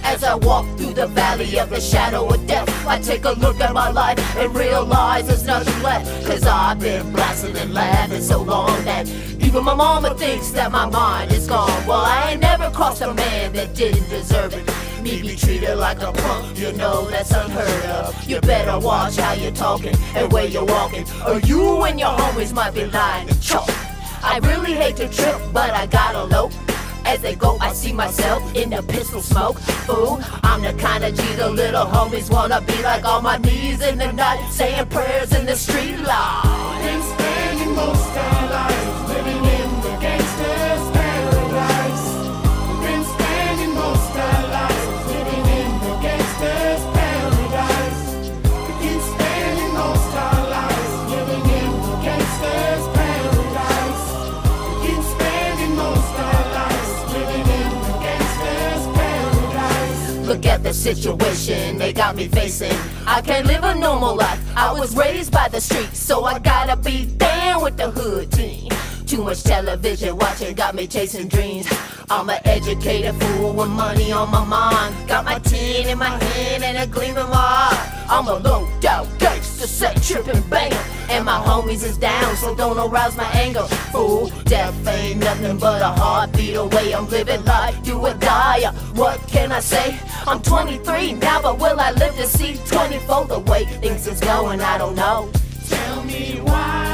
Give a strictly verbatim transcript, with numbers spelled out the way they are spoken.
As I walk through the valley of the shadow of death, I take a look at my life and realize there's nothing left. Cause I've been blasting and laughing so long that even my mama thinks that my mind is gone. Well, I ain't never crossed a man that didn't deserve it. Me be treated like a punk, you know that's unheard of. You better watch how you're talking and where you're walking, or you and your homies might be lying to chalk. I really hate to trip, but I gotta low. As they go, I see myself in the pistol smoke. Ooh, I'm the kind of G the little homies wanna be like, on my knees in the night, saying prayers in the street light. Been spending most our lives living in the gangster's paradise. Been spending most our lives living in the gangster's paradise. We keep spending most our lives living in the gangster's paradise. We keep spending most our lives living in the gangster's paradise. Look at the situation they got me facing. I can't live a normal life. I was raised by the streets, so I gotta be down with the hood team. Too much television watching got me chasing dreams. I'm an educated fool with money on my mind. Got my tin in my hand and a gleam in my eye. I'm a low-down gangster, set tripping banger, and my homies is down, so don't arouse my anger. Fool, death ain't nothing but a heartbeat away. I'm living life, do or die. What can I say? I'm twenty-three now, but will I live to see twenty-four? The way things is going, I don't know. Tell me why